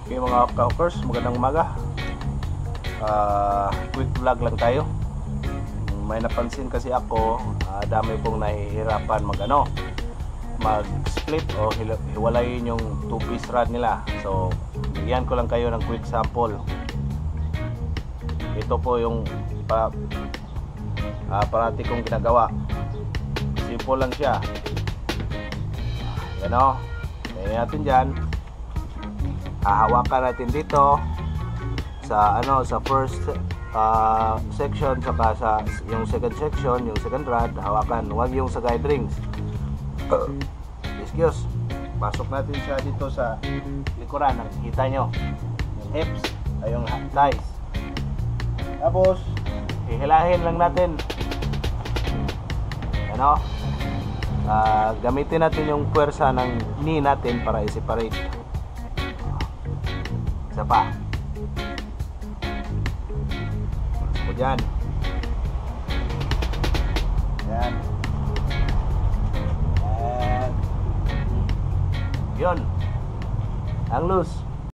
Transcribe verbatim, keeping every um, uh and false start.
Okay mga ka-hawkers, magandang umaga. uh, Quick vlog lang tayo. May napansin kasi ako, uh, dami pong nahihirapan mag ano mag split o hiwalayin yung two piece rod nila. So bigyan ko lang kayo ng quick sample. Ito po yung pa, uh, parati kong ginagawa. Simple lang siya. Yan o, kaya natin dyan. Hahawakan natin dito sa ano sa first uh, section, saka sa yung second section, yung second rod hawakan, huwag yung sa guide rings. uh, excuse, pasok natin siya dito sa likuran. Nakikita nyo yung hips ay yung thighs, tapos hihilahin lang natin ano, uh, gamitin natin yung puwersa ng knee natin para i-separate. Isa pa. So, dyan. Yan. Yan. Yun. Ang loose.